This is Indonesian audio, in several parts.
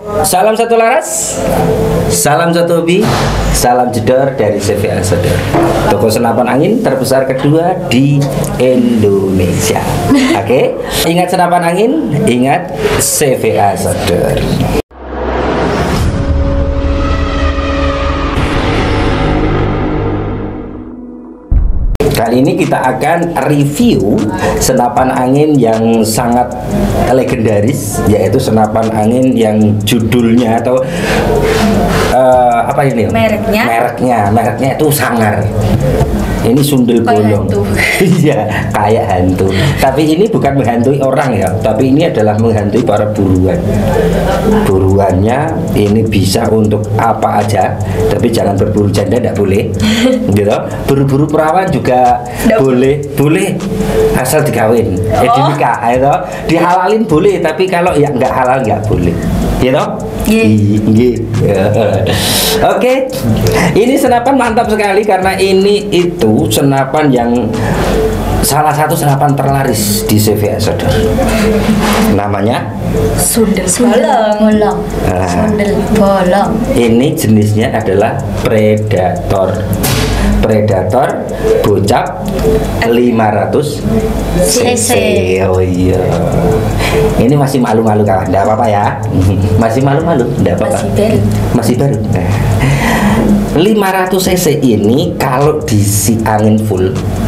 Salam satu laras, salam satu hobi, salam jedor dari CVA Sodor, toko senapan angin terbesar kedua di Indonesia. Oke, ingat senapan angin, ingat CVA Sodor. Kali ini kita akan review senapan angin yang sangat legendaris, yaitu senapan angin yang judulnya atau apa ini? Mereknya itu Sangar. Ini sundel bolong. Iya, kayak hantu. Tapi ini bukan menghantui orang ya, tapi ini adalah menghantui para buruan. Buruannya ini bisa untuk apa aja, tapi jangan berburu janda, tidak boleh. Gitu. Buru-buru perawan juga boleh asal dikawin, dinikah, gitu. Dihalalin boleh, tapi kalau yang nggak halal nggak boleh. Gitu? Oke, ini senapan mantap sekali karena itu senapan yang salah satu senapan terlaris di CVA Sodor. Namanya sundel bolong. Sundel bolong. Ini jenisnya adalah Predator bocap 500 cc. Oh iya. Ini masih malu-malu kawan, enggak apa-apa ya. Masih malu-malu, enggak apa-apa. Masih baru. 500 cc ini kalau diisi angin full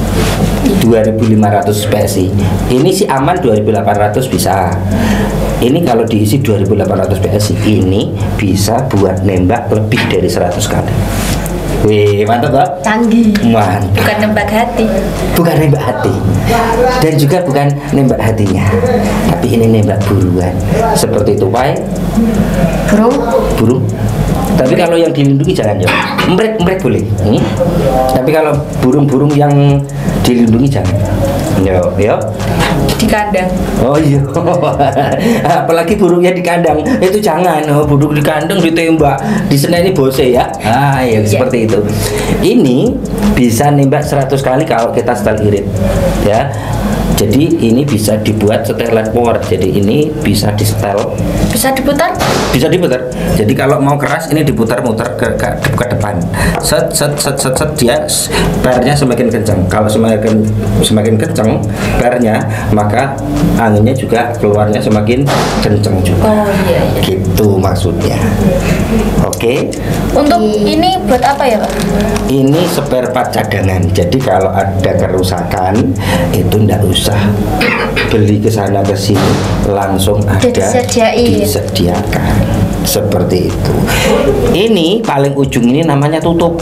2500 PSI. Ini sih aman 2800 bisa. Ini kalau diisi 2800 PSI ini bisa buat nembak lebih dari 100 kali. Wih, mantap Pak. Canggih. Mantap. Bukan nembak hati. Bukan nembak hati. Dan juga bukan nembak hatinya. Tapi ini nembak buruan. Seperti itu, Pak. Burung. Tapi kalau yang dilindungi jangan ya. Embrek boleh. Tapi kalau burung-burung yang dilindungi jangan. Yo. Di kandang. Oh iya. Apalagi burungnya di kandang itu jangan. Oh, burung di kandang ditembak. Di sana ini bose ya. Ya seperti itu. Ini bisa nembak 100 kali kalau kita setel irit. Ya. Jadi ini bisa dibuat setelan power. Jadi ini bisa di setel. Bisa diputar? Bisa diputar. Jadi kalau mau keras ini diputar-mutar ke depan. Set dia barnya semakin kencang. Kalau semakin kencang barnya, maka anginnya juga keluarnya semakin kencang juga. Oh iya. Gitu maksudnya. Oke. Untuk ini buat apa ya Pak? Ini spare part cadangan. Jadi kalau ada kerusakan itu ndak usah beli ke sana ke sini, langsung ada disediakan seperti itu. Ini paling ujung ini namanya tutup.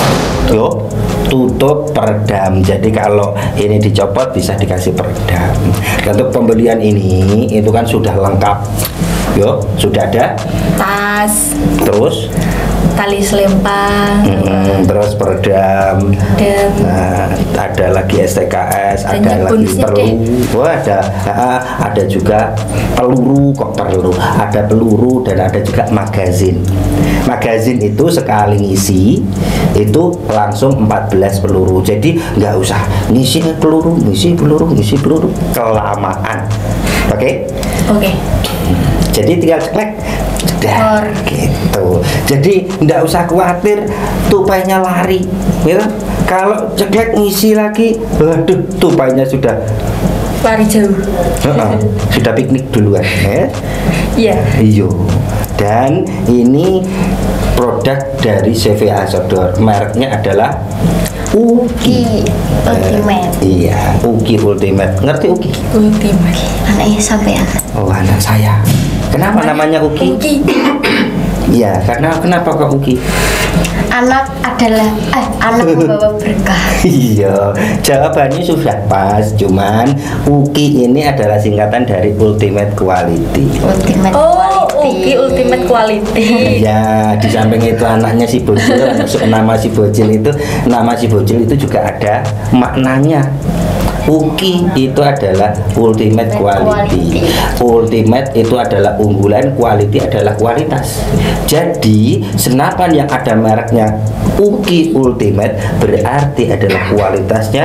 Tutup peredam. Jadi kalau ini dicopot bisa dikasih peredam. Untuk pembelian ini itu kan sudah lengkap. Sudah ada tas, terus tali selempang, terus peredam, ada lagi STKS, ada lagi peluru, ada juga peluru, ada peluru dan ada juga magazin. Magazin itu sekali ngisi itu langsung 14 peluru. Jadi nggak usah ngisi peluru, kelamaan. Oke. Jadi tinggal ceklek sudah gitu. Jadi nggak usah khawatir tupainya lari, gitu. Kalau ceklek ngisi lagi, waduh, tupainya sudah lari jauh. Sudah piknik duluan, ya. Iya. Iyo. Dan ini produk dari CVA Sodor. Mereknya adalah Uki Ultimate. Iya, Uki Ultimate. Ngerti Uki? Ultimate. Anaknya sampean. Oh, anak saya. Kenapa namanya Uki? Iya, kenapa kok Uki? Anak adalah anak membawa berkah. Iya, jawabannya sudah pas. Cuman Uki ini adalah singkatan dari Ultimate Quality. Uki Ultimate Quality. Iya, di samping itu anaknya si bocil, nama si bocil itu juga ada maknanya. Uki itu adalah ultimate quality. Ultimate itu adalah unggulan, quality adalah kualitas. Jadi senapan yang ada mereknya Uki Ultimate berarti adalah kualitasnya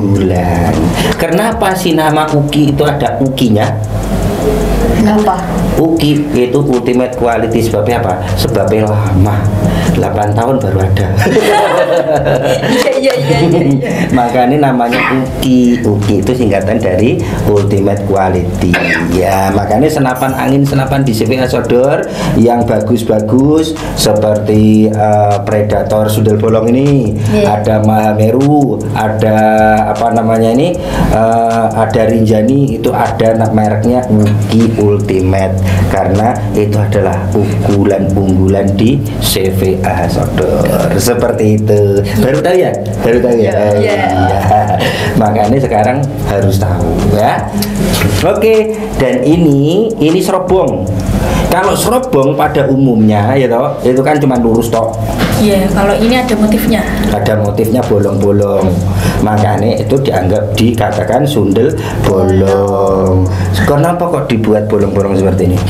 unggulan. Kenapa sih nama Uki itu ada Ukinya? Kenapa? Uki itu ultimate quality sebabnya apa? Sebabnya lama, 8 tahun baru ada. Iya. Makanya namanya Uki. Uki itu singkatan dari ultimate quality. Ya, makanya senapan angin, senapan di CV Asodor yang bagus-bagus seperti Predator sundel bolong ini, ada Mahameru, ada apa namanya ini, ada Rinjani, itu ada mereknya Uki Ultimate karena itu adalah unggulan di CV Asodor. Seperti itu. Baru tahu ya? Baru tahu ya? Iya. Makanya sekarang harus tahu ya. Oke, dan ini serobong. Kalau serobong pada umumnya ya toh, itu kan cuma lurus toh. Iya, kalau ini ada motifnya. Ada motifnya bolong-bolong. Makanya itu dikatakan sundel bolong. Kenapa kok dibuat bolong-bolong seperti ini?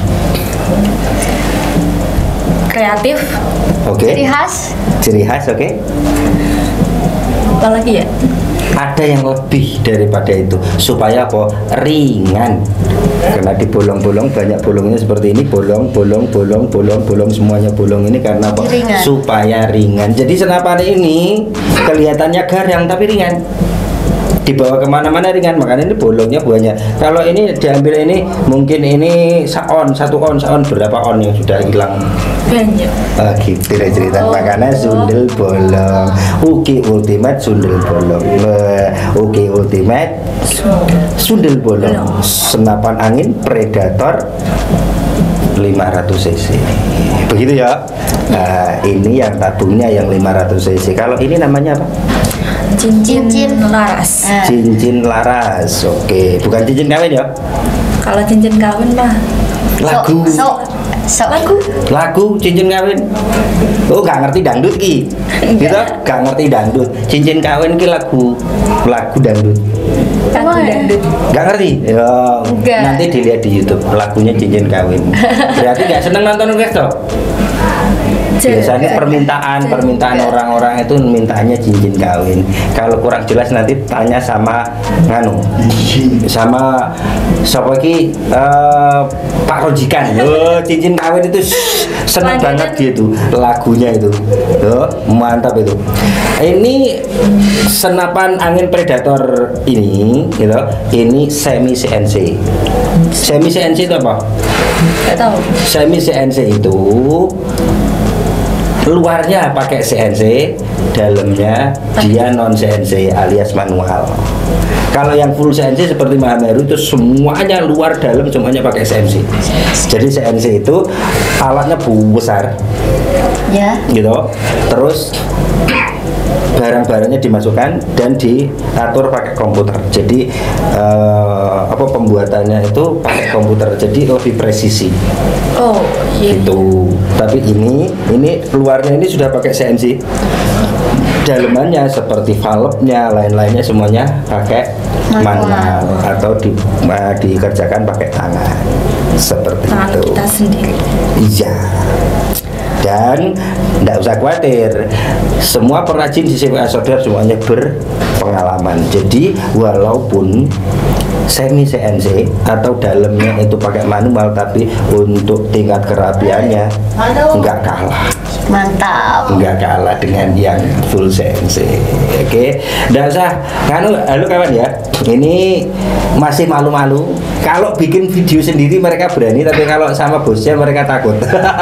Kreatif. Oke. Ciri khas, oke. Apa lagi ya? Ada yang lebih daripada itu supaya apa? Ringan. Karena di bolong-bolong banyak bolongnya seperti ini, bolong semuanya bolong ini karena apa? Ringan. Supaya ringan. Jadi senapan ini kelihatannya garang tapi ringan. Dibawa kemana-mana ringan, makanya ini bolongnya banyak. Kalau ini diambil ini mungkin ini satu on berapa on yang sudah hilang banyak. Gitu cerita. Makanya sundel bolong. Uki Ultimate sundel bolong. Uki Ultimate sundel bolong. Senapan angin Predator 500 cc. Begitu ya. Nah, ini yang tabungnya yang 500 cc. Kalau ini namanya apa? Cincin laras. Cincin laras. Oke, bukan cincin kawin ya? Kalau cincin kawin mah lagu. Lagu cincin kawin. Oh, nggak ngerti dangdut ki. Gitu, nggak ngerti dangdut. Cincin kawin ki lagu dangdut. Lagu dangdut. Nggak ngerti? Ya, nanti dilihat di YouTube lagunya cincin kawin. Berarti nggak seneng nonton orkestra? Biasanya permintaan orang-orang itu mintanya cincin kawin. Kalau kurang jelas nanti tanya sama sama siapa ki Pak Rojikan. Oh, cincin kawin itu senang banget gitu lagunya itu. Oh, mantap itu. Ini senapan angin Predator ini gitu. Ini semi CNC. Semi CNC itu apa? Nggak tahu. Semi CNC itu luarnya pakai CNC, dalamnya dia non CNC alias manual. Kalau yang full CNC seperti Mahameru itu semuanya luar dalam semuanya pakai CNC. Jadi CNC itu alatnya besar, ya, gitu. Terus barang-barangnya dimasukkan dan diatur pakai komputer. Jadi pembuatannya itu pakai komputer. Jadi lebih presisi. Oh, iya. Gitu. Tapi ini luarnya ini sudah pakai CNC. Dalemannya seperti valve-nya, lain-lainnya semuanya pakai manual atau dikerjakan pakai tangan. Seperti itu. Kita sendiri. Iya. Dan tidak usah khawatir, semua pengrajin di CV Asodor semuanya berpengalaman. Jadi walaupun semi CNC atau dalamnya itu pakai manual, tapi untuk tingkat kerapiannya nggak kalah. Mantap. Nggak kalah dengan yang full CNC. Oke, nggak usah. Halo kawan ya, ini masih malu-malu. Kalau bikin video sendiri mereka berani, tapi kalau sama bosnya mereka takut.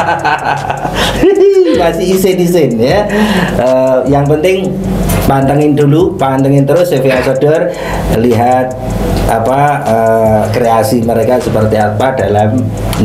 Masih isin-isin ya. Yang penting pantengin terus CV Asodor, lihat kreasi mereka seperti apa dalam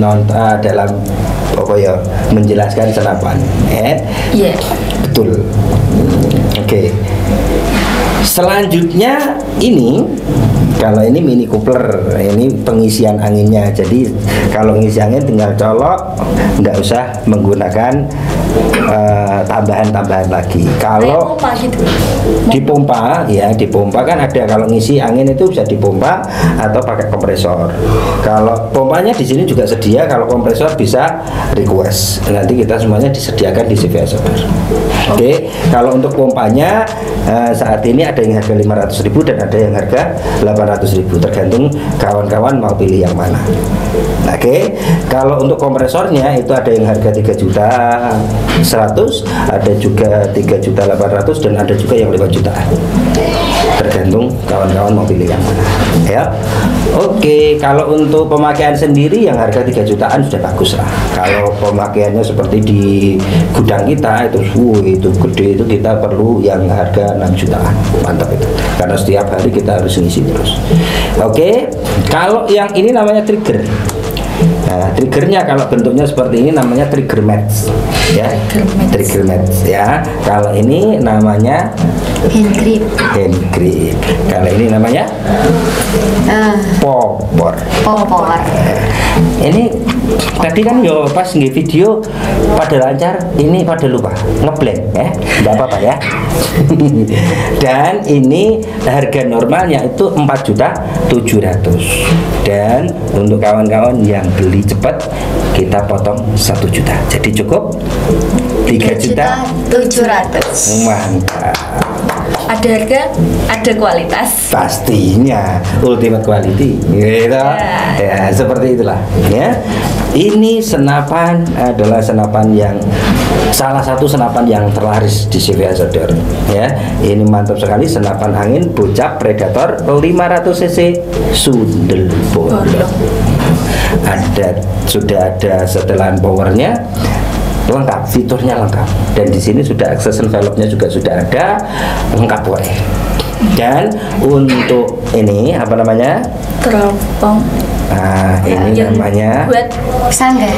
menjelaskan senapan. Iya. Betul. Oke. Selanjutnya ini, kalau ini mini coupler, ini pengisian anginnya. Jadi kalau ngisi angin tinggal colok, nggak usah menggunakan tambahan-tambahan lagi. Kalau dipompa, ya dipompa kan ada. Kalau ngisi angin itu bisa dipompa atau pakai kompresor. Kalau pompanya di sini juga sedia. Kalau kompresor bisa request. Nanti kita semuanya disediakan di CV Asodor. Oke. Kalau untuk pompanya saat ini ada yang harga 500.000 dan ada yang harga 800.000, tergantung kawan-kawan mau pilih yang mana. Oke, kalau untuk kompresornya itu ada yang harga 3.100.000, ada juga 3.800.000 dan ada juga yang 5 jutaan. Tergantung kawan-kawan mau pilih yang mana ya. Oke, kalau untuk pemakaian sendiri yang harga 3 jutaan sudah bagus lah. Kalau pemakaiannya seperti di gudang kita itu gede, itu kita perlu yang harga 6 jutaan. Mantap itu. Karena setiap hari kita harus ngisi terus. Oke, kalau yang ini namanya trigger. Nah, triggernya kalau bentuknya seperti ini namanya trigger match ya. Trigger match ya. Kalau ini namanya hand grip. Kalau ini namanya popor. Ini tadi kan yo pas nge video pada lancar, ini pada lupa ngeblank ya, nggak apa-apa ya. Dan ini harga normalnya itu 4.700.000 dan untuk kawan-kawan yang beli cepat kita potong 1 juta, jadi cukup 3.700.000. Mantap. Ada harga, ada kualitas. Pastinya ultimate quality, gitu. Ya, seperti itulah. Ya, ini senapan adalah senapan yang salah satu senapan yang terlaris di CV Outdoor. Ya, ini mantap sekali, senapan angin Bocap Predator 500 cc sundel bolong. Sudah ada setelan powernya. Lengkap, fiturnya lengkap, dan di sini sudah akses envelope-nya juga sudah ada, lengkap boleh. Dan untuk ini apa namanya? Teropong. Nah, ini namanya buat sanggar.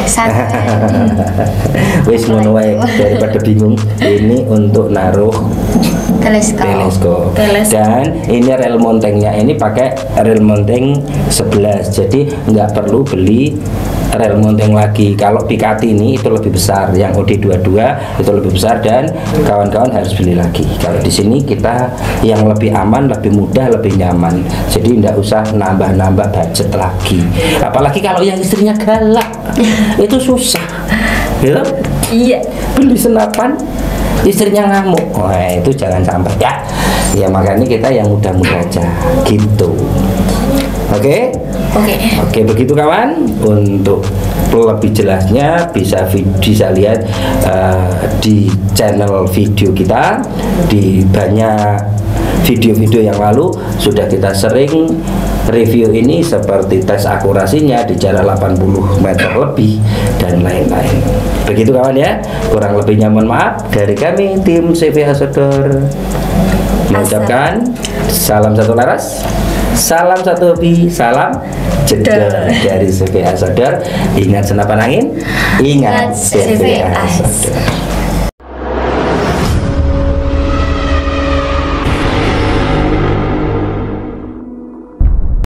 Wis ngono wae, daripada bingung. Ini untuk naruh teleskop. Dan ini rel mountingnya ini pakai rel mounting 11, jadi nggak perlu beli rel mounting lagi. Kalau Picatinny ini itu lebih besar, yang OD22 itu lebih besar dan kawan-kawan harus beli lagi. Kalau di sini kita yang lebih aman, lebih mudah, lebih nyaman. Jadi tidak usah nambah-nambah budget lagi. Apalagi kalau yang istrinya galak, itu susah. Gitu? Iya. Beli senapan istrinya ngamuk, wah itu jangan sampai ya. Ya makanya kita yang mudah-mudah aja gitu. Oke, begitu kawan. Untuk lebih jelasnya bisa lihat di channel video kita. Di banyak video-video yang lalu sudah kita sering review ini, seperti tes akurasinya di jarak 80 meter lebih dan lain-lain. Begitu kawan ya. Kurang lebihnya mohon maaf. Dari kami tim CV Outdoor mengucapkan salam satu laras, salam satu hobi, salam jedor dari CV Outdoor. Ingat senapan angin, ingat CV Outdoor.